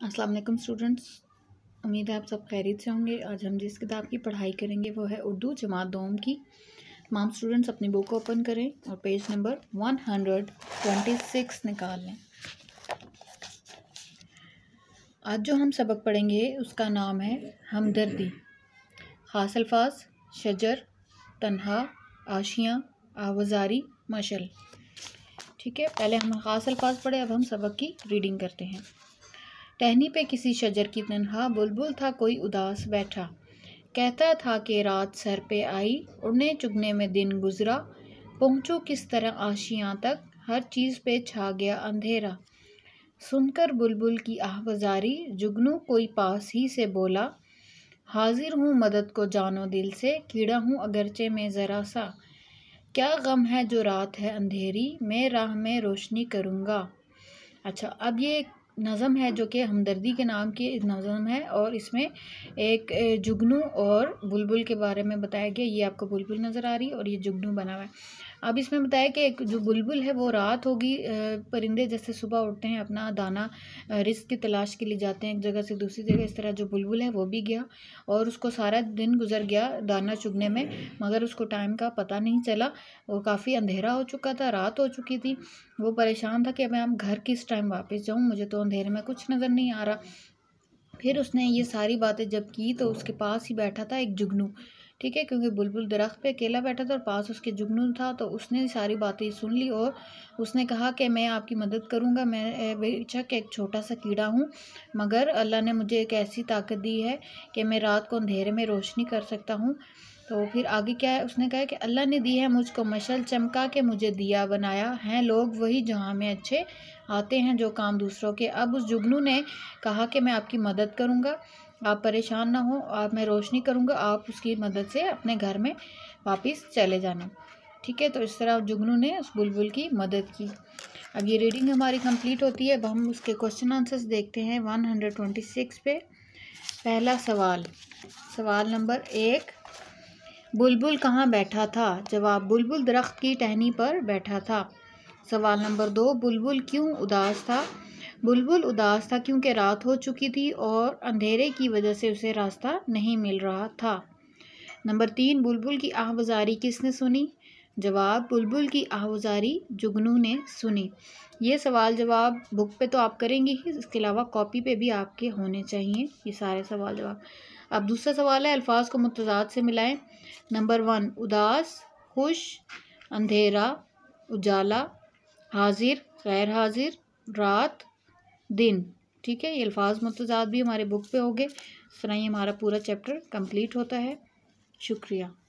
अस्सलाम वालेकुम स्टूडेंट्स, उम्मीद है आप सब खैरियत से होंगे। आज हम जिस किताब की पढ़ाई करेंगे वो है उर्दू जमात दोम की। तमाम स्टूडेंट्स अपनी बुक ओपन करें और पेज नंबर 126 निकाल लें। आज जो हम सबक पढ़ेंगे उसका नाम है हमदर्दी। ख़ास अल्फाज शजर, तन्हा, आशियाँ, आवाजारी, मशल। ठीक है, पहले हम ख़ास अल्फाज पढ़े, अब हम सबक की रीडिंग करते हैं। टहनी पे किसी शजर की तन्हा बुलबुल था कोई उदास बैठा, कहता था कि रात सर पे आई, उड़ने चुगने में दिन गुजरा, पहुँचो किस तरह आशियाँ तक, हर चीज़ पे छा गया अंधेरा। सुनकर बुलबुल की आहवजारी, जुगनू कोई पास ही से बोला, हाजिर हूँ मदद को जानो दिल से, कीड़ा हूँ अगरचे में ज़रा सा, क्या गम है जो रात है अंधेरी, मैं राह में रोशनी करूँगा। अच्छा, अब ये नज़म है जो कि हमदर्दी के नाम की नज़म है और इसमें एक जुगनू और बुलबुल के बारे में बताया गया। ये आपको बुलबुल नज़र आ रही है और ये जुगनू बना हुआ है। अब इसमें बताया कि एक जो बुलबुल है वो रात होगी, परिंदे जैसे सुबह उठते हैं अपना दाना रिस्क की तलाश के लिए जाते हैं एक जगह से दूसरी जगह, इस तरह जो बुलबुल है वो भी गया और उसको सारा दिन गुजर गया दाना चुगने में, मगर उसको टाइम का पता नहीं चला। वो काफ़ी अंधेरा हो चुका था, रात हो चुकी थी। वो परेशान था कि मैं अब घर किस टाइम वापस जाऊँ, मुझे तो अंधेरे में कुछ नज़र नहीं आ रहा। फिर उसने ये सारी बातें जब की तो उसके पास ही बैठा था एक जुगनू। ठीक है, क्योंकि बुलबुल दरख्त पे अकेला बैठा था और पास उसके जुगनू था, तो उसने सारी बातें सुन ली और उसने कहा कि मैं आपकी मदद करूँगा। मैं बेशक एक छोटा सा कीड़ा हूँ, मगर अल्लाह ने मुझे एक ऐसी ताकत दी है कि मैं रात को अंधेरे में रोशनी कर सकता हूँ। तो फिर आगे क्या है, उसने कहा कि अल्लाह ने दी है मुझको मशल, चमका के मुझे दिया बनाया, हैं लोग वही जहाँ में अच्छे, आते हैं जो काम दूसरों के। अब उस जुगनू ने कहा कि मैं आपकी मदद करूँगा, आप परेशान ना हो, आप मैं रोशनी करूँगा, आप उसकी मदद से अपने घर में वापस चले जाना। ठीक है, तो इस तरह जुगनू ने उस बुलबुल की मदद की। अब ये रीडिंग हमारी कंप्लीट होती है। अब हम उसके क्वेश्चन आंसर्स देखते हैं 126 पे। पहला सवाल, सवाल नंबर 1, बुलबुल कहाँ बैठा था? जवाब, बुलबुल दरख्त की टहनी पर बैठा था। सवाल नंबर 2, बुलबुल क्यों उदास था? बुलबुल उदास था क्योंकि रात हो चुकी थी और अंधेरे की वजह से उसे रास्ता नहीं मिल रहा था। नंबर 3, बुलबुल की आहवजारी किसने सुनी? जवाब, बुलबुल की आहवजारी जुगनू ने सुनी। ये सवाल जवाब बुक पे तो आप करेंगे ही, इसके अलावा कॉपी पे भी आपके होने चाहिए ये सारे सवाल जवाब। अब दूसरा सवाल है, अल्फाज को मुतज़ाद से मिलाएं। नंबर 1, उदास, खुश, अंधेरा, उजाला, हाजिर, गैर हाजिर, रात, दिन। ठीक है, ये अल्फाज मुतज़ाद भी हमारे बुक पे हो गए। इस तरह ही हमारा पूरा चैप्टर कंप्लीट होता है। शुक्रिया।